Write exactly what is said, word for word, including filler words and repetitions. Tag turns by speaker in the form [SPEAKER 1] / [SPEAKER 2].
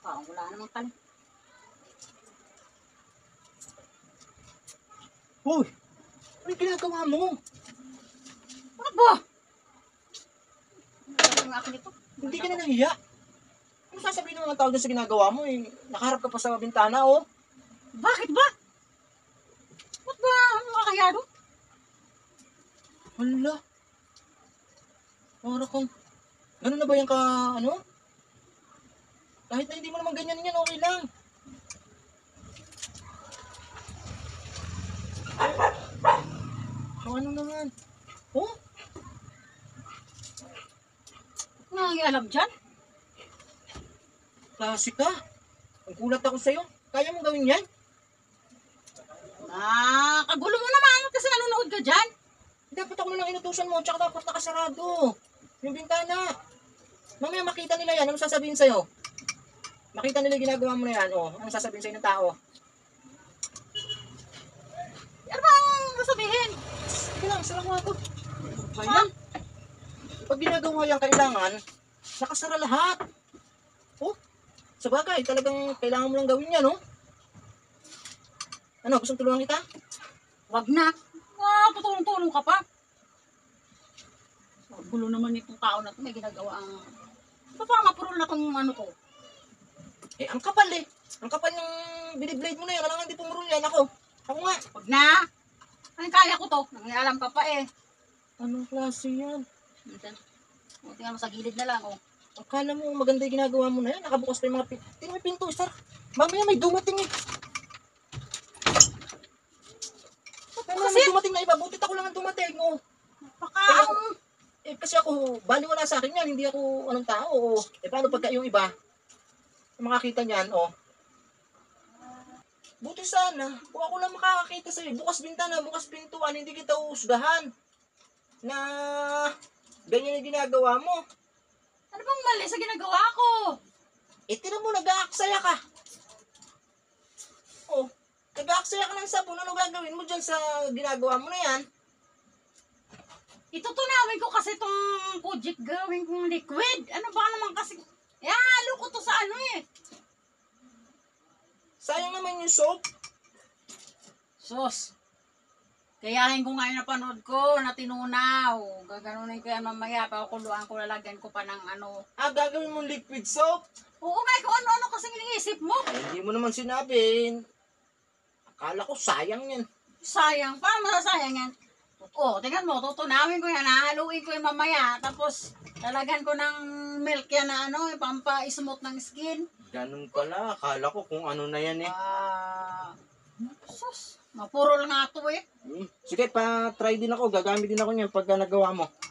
[SPEAKER 1] Ah, wala naman pala.
[SPEAKER 2] Hoy! Ano yung ginagawa mo?
[SPEAKER 1] Ano ba? Ano nga ako nito?
[SPEAKER 2] Hindi ka na nahiya. Ano sasabihin ng mga tao dun sa ginagawa mo eh? Nakaharap ka pa sa bintana oh.
[SPEAKER 1] Bakit ba? Ba't ba ano makakayado?
[SPEAKER 2] Hala. Para kang... Ganun na ba yung ka... ano? Kahit na hindi mo naman ganyan yan, okay lang. So ano naman? Oh?
[SPEAKER 1] Ano ang alam dyan?
[SPEAKER 2] Klase ka. Ang kulat ako sa'yo. Kaya mong gawin yan?
[SPEAKER 1] Ah, kagulo mo naman kasi nanonood ka dyan.
[SPEAKER 2] Dapat ako na lang inutusan mo, tsaka dapat nakasarado. Yung bintana. Mamaya makita nila yan, ano sasabihin sa'yo? Makita nila yung ginagawa mo na yan, oh. Ano sasabihin sa'yo ng tao?
[SPEAKER 1] Ano ba ang sasabihin?
[SPEAKER 2] Sige lang, sarang mo ako.
[SPEAKER 1] Ba yan?
[SPEAKER 2] Pag ginagawa yan, kailangan, nakasara lahat. Oh, sa bagay, talagang kailangan mo lang gawin yan, oh. Ano, gusto tulungan kita?
[SPEAKER 1] Wag na. Ah, tutulong-tulong ka pa. Gulo naman itong tao na ito. May ginagawa ang... Ito pa mapurol na itong ano ko.
[SPEAKER 2] Eh, ang kapal eh. Ang kapal ng biniblade mo na yan. Alangan di pumurol yan ako. Ako nga.
[SPEAKER 1] Wag na. Ay, kaya ko to. Nangialam ka pa eh.
[SPEAKER 2] Anong klase yan?
[SPEAKER 1] Minsan. O, tingnan mo sa gilid na lang, oh.
[SPEAKER 2] Akala mo maganda yung ginagawa mo na yan. Nakabukas pa yung mga pinto. Tingnan mo yung pinto, sir. Mamaya may dumating eh. Mamaya may dumating na iba. Butit ako lang ang dumating, oh.
[SPEAKER 1] Baka
[SPEAKER 2] Eh,
[SPEAKER 1] ang...
[SPEAKER 2] ako, eh, kasi ako, baliwala sa akin yan. Hindi ako anong tao, oh. Eh, paano pagka yung iba? Makakita niyan, oh. Buti sana, kung ako lang makakakita sa'yo, bukas bintana, bukas pintuan, hindi kita uhusgahan. Na ganyan yung ginagawa mo.
[SPEAKER 1] Ano bang mali sa ginagawa ko?
[SPEAKER 2] Eh, tira mo, nag-aaksaya ka. Oh, nag-aaksaya ka ng sabon. Ano gagawin mo dyan sa ginagawa mo na yan?
[SPEAKER 1] Itutunawin ko kasi itong Kojic gawin kong liquid. Ano ba naman kasi... Eh, halo ko to sa ano eh.
[SPEAKER 2] Sayang naman yung soap.
[SPEAKER 1] Sus. Kayahin ko nga yung napanood ko na tinunaw. Gaganunin ko yan mamaya. Pakukuluan ko, lalagyan ko pa ng ano.
[SPEAKER 2] Ah, gagawin mo liquid soap?
[SPEAKER 1] Oo nga, kung ano-ano kasi iniisip mo.
[SPEAKER 2] Eh, hindi mo naman sinabi. Akala ko sayang yan.
[SPEAKER 1] Sayang. Paano masasayang yan? Oo, tingnan mo, tutunawin ko yan. Hahaluin ko yan mamaya. Tapos, lalagyan ko ng milk yan na ano, yung pampa-smooth ng skin.
[SPEAKER 2] Ganun pala. Akala ko kung ano na yan eh.
[SPEAKER 1] Ah, sus, mapurol nga to eh.
[SPEAKER 2] Hmm. Sige, pa-try din ako. Gagamit din ako niyan pagka nagawa mo.